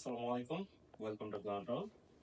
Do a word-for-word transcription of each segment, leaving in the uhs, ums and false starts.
আসসালামু আলাইকুম, welcome to প্লান্টল।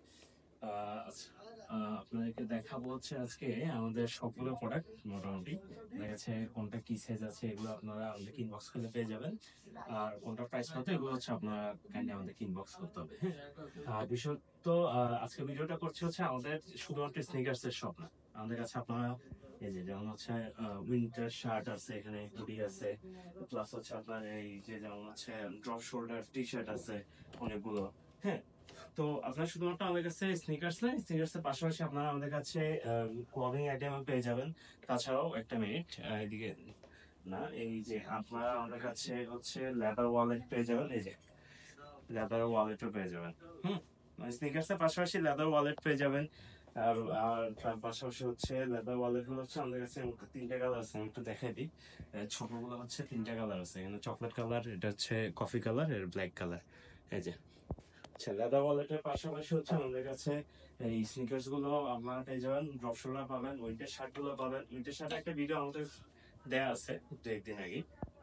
আপনাদেরকে দেখাবো হচ্ছে আজকে আমাদের সবগুলো প্রোডাক্ট মোটামুটি দেখা যাচ্ছে কোনটা কি সাইজ আছে এগুলো আপনারা আমাদের ইনবক্স করলে পেয়ে যাবেন। আর কোনটা প্রাইস কত এগুলো হচ্ছে আপনারা কাইন্ডলি আমাদের ইনবক্স করতে হবে। হ্যাঁ, আর বিষয় তো আহ, আজকে ভিডিওটা করছি হচ্ছে আমাদের শুধুমাত্র স্নিকার্স এর শপ না, আমাদের কাছে আপনারা এই যে যেমন হচ্ছে উইন্টার শার্ট আছে, এখানে হুডি আছে, প্লাস হচ্ছে আপনার এই যে যেমন হচ্ছে ড্রপ শোল্ডার টি শার্ট আছে অনেকগুলো। হ্যাঁ, তো আপনারা শুধুমাত্র আমাদের কাছে স্নিকার্স না, স্নিকার্স এর পাশাপাশি আপনারা আমাদের কাছে ক্লদিং আইটেম পেয়ে যাবেন। তাছাড়াও একটা মিনিট, এদিকে না, এই যে আপনারা আমাদের কাছে হচ্ছে লেদার ওয়ালেট পেয়ে যাবেন, এই যে লেদার ওয়ালেটও পেয়ে যাবেন। হুম, স্নিকার্স এর পাশাপাশি লেদার ওয়ালেট পেয়ে যাবেন। আর আর তার পাশাপাশি হচ্ছে লেদার ওয়ালেট গুলো হচ্ছে আমাদের কাছে তিনটা কালার আছে, আমি একটু দেখাই দিই। আহ, ছোটগুলো হচ্ছে তিনটা কালার আছে, এখানে চকলেট কালার, এটা হচ্ছে কফি কালার, আর ব্ল্যাক কালার। এই যে আচ্ছা, লেদার ওয়ালেটের পাশাপাশি হচ্ছে আমাদের কাছে এই স্নিকার্স গুলো আপনারা পেয়ে যাবেন, ড্রপ শোল্ডার পাবেন, উইন্টার শার্ট গুলো পাবেন। উইন্টার শার্ট একটা ভিডিও আমাদের দেয়া আছে দু একদিন আগে।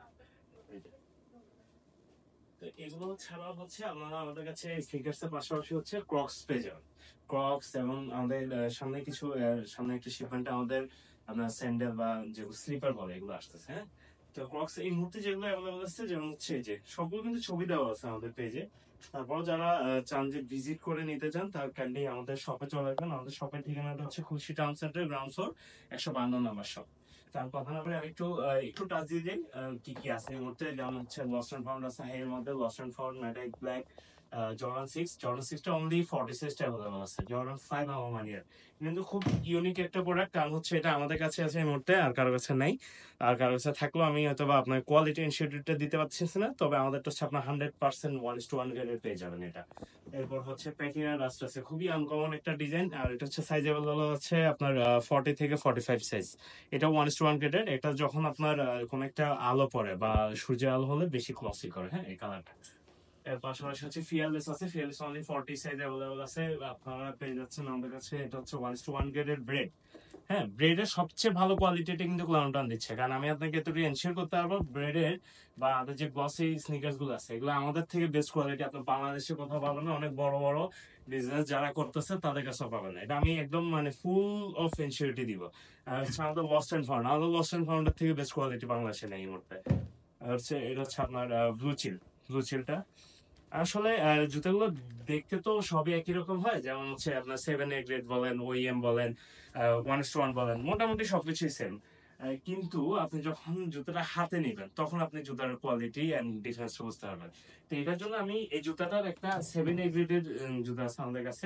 তো এগুলো ছাড়াও হচ্ছে আপনারা আমাদের কাছে স্নিকার্স এর পাশাপাশি হচ্ছে ক্রক্স পেয়ে যাবেন। ক্রক্স এবং আমাদের আহ, সামনে কিছু আহ, সামনে একটা শিপমেন্ট আমাদের আপনার স্যান্ডেল বা যেগুলো স্লিপার বলে এগুলো আসতেছে। হ্যাঁ, তো ক্রক্স এই মুহূর্তে যেগুলো অ্যাভেলেবল আছে যেমন হচ্ছে এই যে সবগুলো কিন্তু ছবি দেওয়া আছে আমাদের পেজে। তারপর যারা আহ, চান যে ভিজিট করে নিতে চান তার কাইন্ডলি আমাদের শপে চলে আসবেন। আমাদের শপের ঠিকানাটা হচ্ছে Khulshi town centre, ground floor, একশো বান্ন নাম্বার শপ। তার কথা না বলে আমি একটু আহ, একটু টাচ দিয়ে দিই আহ, কি কি আছে এই মুহূর্তে। যেমন হচ্ছে লস্ট অ্যান্ড ফাউন্ড আছে, এর মধ্যে লস্ট অ্যান্ড ফাউন্ড ম্যাটাইক ব্ল্যাক, জর্ডান সিক্স, জর্ডান সিক্সটা অনলি ফর্টি সাইজটা অ্যাভেলেবল আছে। জর্ডান ফাইভ আমার মানে কিন্তু খুব ইউনিক একটা প্রোডাক্ট, কারণ হচ্ছে এটা আমাদের কাছে আছে এই মুহূর্তে, আর কারো কাছে নাই। আর কারো কাছে থাকলেও আমি হয়তো বা আপনার কোয়ালিটি ইনস্টিটিউটটা দিতে পারছি না, তবে আমাদেরটা হচ্ছে আপনার hundred percent one to one গ্রেডের পেয়ে যাবেন এটা। এরপর হচ্ছে প্যাটিনা রাস্ট আছে, খুবই আনকমন একটা ডিজাইন, আর এটা হচ্ছে সাইজ অ্যাভেলেবল আছে আপনার ফর্টি থেকে ফর্টি ফাইভ সাইজ। এটা ওয়ান টু ওয়ান গ্রেডের। এটা যখন আপনার আহ, কোনো একটা আলো পড়ে বা সূর্যের আলো হলে বেশি ক্লসি করে, হ্যাঁ, এই কালারটা। এর পাশাপাশি হচ্ছে ফিয়ারলেস আছে, fearless only forty size available আছে, আপনারা পেয়ে যাচ্ছেন আমাদের কাছে। এটা হচ্ছে ওয়ান টু ওয়ান গ্রেডের ব্রেড। হ্যাঁ, ব্রেডের সবচেয়ে ভালো কোয়ালিটিটা কিন্তু ক্লাউনটন দিচ্ছে, কারণ আমি আপনাকে এতটুকু এনশিওর করতে পারবো ব্রেডের বা আমাদের যে গ্লসি স্নিকার্স গুলো আছে এগুলো আমাদের থেকে বেস্ট কোয়ালিটি আপনি বাংলাদেশে কোথাও পাবেন না। অনেক বড় বড় বিজনেস যারা করতেছে তাদের কাছেও পাবেন না, এটা আমি একদম মানে ফুল অফ এনশিওরিটি দিব। আর হচ্ছে আমাদের লস্ট অ্যান্ড ফাউন্ড, আমাদের লস্ট অ্যান্ড ফাউন্ডের থেকে বেস্ট কোয়ালিটি বাংলাদেশে নেই এই মুহূর্তে। আর হচ্ছে এটা হচ্ছে আপনার ব্লু চিল। ব্লু চিলটা আসলে আহ, জুতাগুলো দেখতে তো সবই একই রকম হয়, যেমন হচ্ছে আপনার সেভেন এ গ্রেড বলেন, ওইএম বলেন, ওয়ান টু ওয়ান বলেন, মোটামুটি সবকিছুই সেম। কিন্তু আপনি যখন জুতাটা হাতে নেবেন তখন আপনি জুতার কোয়ালিটি এন্ড ডিফারেন্স বুঝতে পারবেন। তো এটার জন্য আমি এই জুতাটার একটা সেভেন এ গ্রেডের জুতা আছে আমাদের কাছে,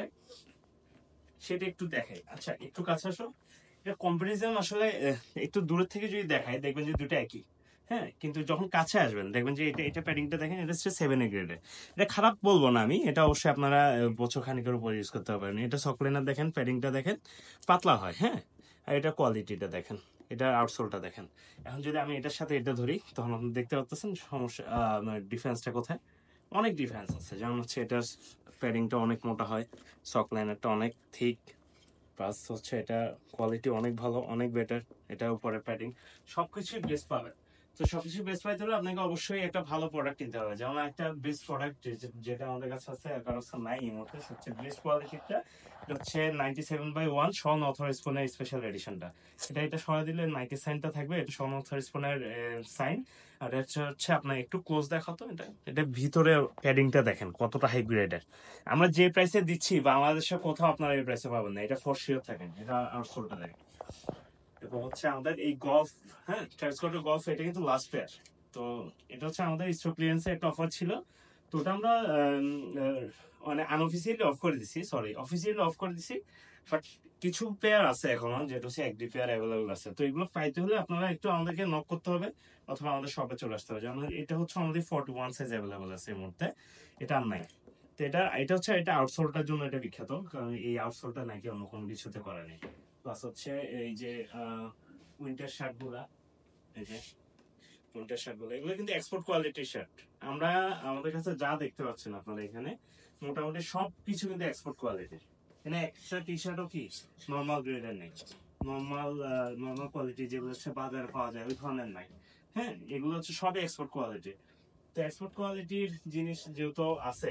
সেটা একটু দেখাই। আচ্ছা, একটু কাছে আসো। এটা কম্পারিজন আসলে আহ, একটু দূরের থেকে যদি দেখায় দেখবেন যে দুটো একই। হ্যাঁ, কিন্তু যখন কাছে আসবেন দেখবেন যে এটা এটা প্যাডিংটা দেখেন, এটা হচ্ছে সেভেন এ গ্রেডের। এটা খারাপ বলবো না আমি, এটা অবশ্যই আপনারা আহ, বছর খানিকের উপর ইউজ করতে পারেন। এটা সকলেনার দেখেন, প্যাডিংটা দেখেন, পাতলা হয়। হ্যাঁ, আর এটা কোয়ালিটিটা দেখেন, এটা আউটসোলটা দেখেন। এখন যদি আমি এটার সাথে এটা ধরি তখন আপনি দেখতে পাচ্ছেন সমস্যা, ডিফারেন্সটা কোথায়। অনেক ডিফারেন্স আছে, যেমন হচ্ছে এটার প্যাডিংটা অনেক মোটা হয়, সক লাইনারটা অনেক থিক, প্লাস হচ্ছে এটা কোয়ালিটি অনেক ভালো, অনেক বেটার। এটা উপরে প্যাডিং সবকিছুই বেস্ট পাবেন। তো সবকিছু বেস্ট পাইতে হলে আপনাকে অবশ্যই একটা ভালো প্রোডাক্ট কিনতে হবে। যেমন একটা বেস্ট প্রোডাক্ট যেটা আমাদের কাছে আছে আর কারো কাছে নাই এই মুহূর্তে, সবচেয়ে বেস্ট কোয়ালিটিটা হচ্ছে ninety seven by one Sean অথর স্পোনের স্পেশাল এডিশনটা। এটা এটা সরাই দিলে নাইনটি সাইনটা থাকবে, এটা শন অথর স্পোনের সাইন। আর এটা হচ্ছে আপনার একটু ক্লোজ দেখাতো, এটা এটা ভিতরে প্যাডিংটা দেখেন কতটা হাই গ্রেডের। আমরা যে প্রাইসে দিচ্ছি বাংলাদেশে কোথাও আপনারা এই প্রাইসে পাবেন না, এটা ফর শিওর থাকেন। এটা আউটসোলটা দেখেন। এবং হচ্ছে আমাদের এই গলফ, হ্যাঁ, ট্রাভিস স্কটের গলফ, এটা কিন্তু লাস্ট পেয়ার। তো এটা হচ্ছে আমাদের স্টক ক্লিয়ারেন্সে একটা অফার ছিল। তো ওটা আমরা আম, আহ, মানে আনঅফিসিয়ালি অফ করে দিছি, সরি অফিসিয়ালি অফ করে দিছি। বাট কিছু পেয়ার আছে এখনো, যেটা হচ্ছে এক দুই পেয়ার অ্যাভেলেবল আছে। তো এগুলো পাইতে হলে আপনারা একটু আমাদেরকে নক করতে হবে অথবা আমাদের শপে চলে আসতে হবে। যেমন এটা হচ্ছে আমাদের ফর্টি ওয়ান সাইজ অ্যাভেলেবল আছে এই মুহূর্তে, এটা আর নাই। তো এটা এটা হচ্ছে এটা আউটসোলটার জন্য এটা বিখ্যাত, কারণ এই আউটসোলটা নাকি অন্য কোনো কিছুতে করা নেই। প্লাস হচ্ছে এই যে উইন্টার শার্ট গুলা, এই যে উইন্টার শার্ট গুলো, এগুলো কিন্তু এক্সপোর্ট কোয়ালিটির শার্ট। আমরা আমাদের কাছে যা দেখতে পাচ্ছেন আপনারা এখানে মোটামুটি সব কিছু কিন্তু এক্সপোর্ট কোয়ালিটির। এখানে একটা টি শার্টও কি নর্মাল গ্রেডের নেই, নর্মাল নর্মাল কোয়ালিটি যেগুলো হচ্ছে বাজারে পাওয়া যায় ওই ধরনের নাই। হ্যাঁ, এগুলো হচ্ছে সবই এক্সপোর্ট কোয়ালিটি। তো এক্সপোর্ট কোয়ালিটির জিনিস যেহেতু আছে,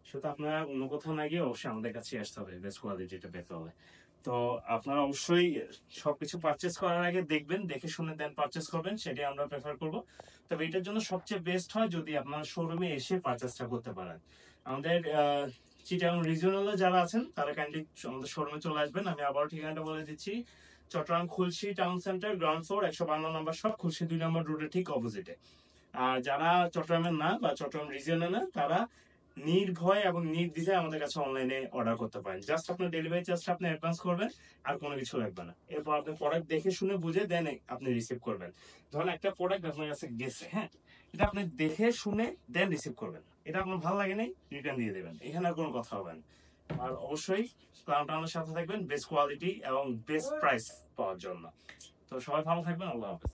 সেটা আপনারা অন্য কোথাও না গিয়ে অবশ্যই আমাদের কাছে আসতে হবে বেস্ট কোয়ালিটিটা পেতে হলে। তো আপনারা অবশ্যই সবকিছু পারচেস করার আগে দেখবেন, দেখে শুনে দেন পারচেস করবেন, সেটাই আমরা প্রেফার করব। তবে এটার জন্য সবচেয়ে বেস্ট হয় যদি আপনার শোরুমে এসে পারচেসটা করতে পারেন। আমাদের চিটাগাং রিজিওনালে যারা আছেন তারা কাইন্ডলি আমাদের শোরুমে চলে আসবেন। আমি আবার ঠিকানাটা বলে দিচ্ছি, Chittagong Khulshi town centre ground floor একশো বান্ন নম্বর শপ, খুলশি দুই নম্বর রোডের ঠিক অপোজিটে। আর যারা চট্টগ্রামের না বা চট্টগ্রাম রিজিয়নে না, তারা নির্ভয় এবং নির্দ্বিধায় আমাদের কাছে অনলাইনে অর্ডার করতে পারেন। জাস্ট আপনার ডেলিভারি চার্জটা আপনি অ্যাডভান্স করবেন, আর কোনো কিছু লাগবে না। এরপর আপনি প্রোডাক্ট দেখে শুনে বুঝে দেন আপনি রিসিভ করবেন। ধরুন একটা প্রোডাক্ট আপনার কাছে গেছে, হ্যাঁ, এটা আপনি দেখে শুনে দেন রিসিভ করবেন। এটা আপনার ভালো লাগে নাই, রিটার্ন দিয়ে দেবেন, এখানে আর কোনো কথা হবে না। আর অবশ্যই ক্লাউড সাথে থাকবেন বেস্ট কোয়ালিটি এবং বেস্ট প্রাইস পাওয়ার জন্য। তো সবাই ভালো থাকবেন, আল্লাহ হাফেজ।